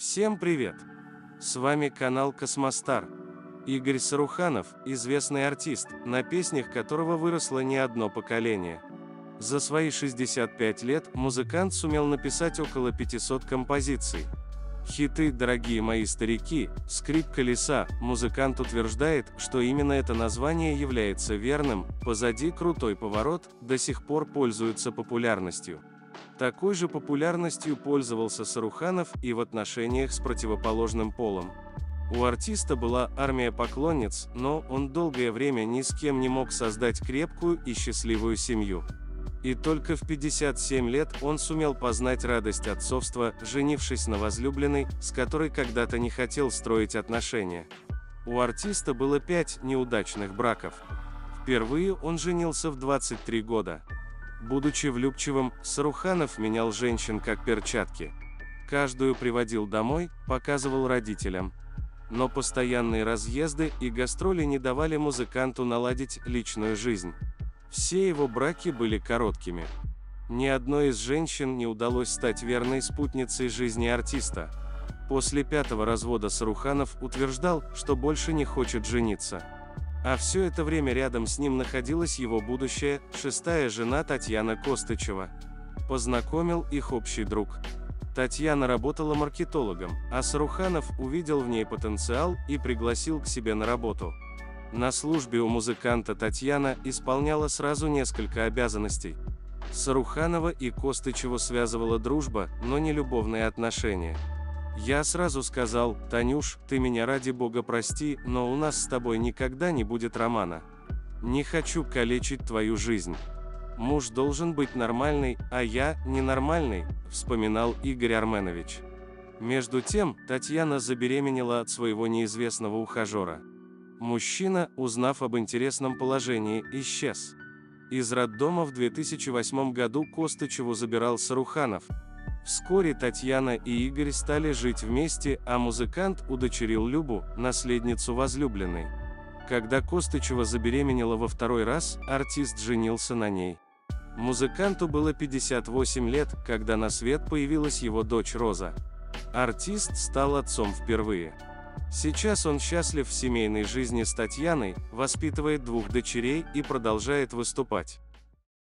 Всем привет! С вами канал Космостар. Игорь Саруханов – известный артист, на песнях которого выросло не одно поколение. За свои 65 лет музыкант сумел написать около 500 композиций. Хиты «Дорогие мои старики», «Скрипка леса», музыкант утверждает, что именно это название является верным, «Позади крутой поворот» до сих пор пользуются популярностью. Такой же популярностью пользовался Саруханов и в отношениях с противоположным полом. У артиста была армия поклонниц, но он долгое время ни с кем не мог создать крепкую и счастливую семью. И только в 57 лет он сумел познать радость отцовства, женившись на возлюбленной, с которой когда-то не хотел строить отношения. У артиста было 5 неудачных браков. Впервые он женился в 23 года. Будучи влюбчивым, Саруханов менял женщин как перчатки. Каждую приводил домой, показывал родителям. Но постоянные разъезды и гастроли не давали музыканту наладить личную жизнь. Все его браки были короткими. Ни одной из женщин не удалось стать верной спутницей жизни артиста. После 5-го развода Саруханов утверждал, что больше не хочет жениться. А все это время рядом с ним находилась его будущая, 6-я жена Татьяна Костычева. Познакомил их общий друг. Татьяна работала маркетологом, а Саруханов увидел в ней потенциал и пригласил к себе на работу. На службе у музыканта Татьяна исполняла сразу несколько обязанностей. Саруханова и Костычеву связывала дружба, но не любовные отношения. Я сразу сказал: «Танюш, ты меня ради бога прости, но у нас с тобой никогда не будет романа. Не хочу калечить твою жизнь. Муж должен быть нормальный, а я ненормальный», — вспоминал Игорь Арменович. Между тем, Татьяна забеременела от своего неизвестного ухажера. Мужчина, узнав об интересном положении, исчез. Из роддома в 2008 году Костычеву забирал Саруханов. Вскоре Татьяна и Игорь стали жить вместе, а музыкант удочерил Любу, наследницу возлюбленной. Когда Костычева забеременела во второй раз, артист женился на ней. Музыканту было 58 лет, когда на свет появилась его дочь Роза. Артист стал отцом впервые. Сейчас он счастлив в семейной жизни с Татьяной, воспитывает 2 дочерей и продолжает выступать.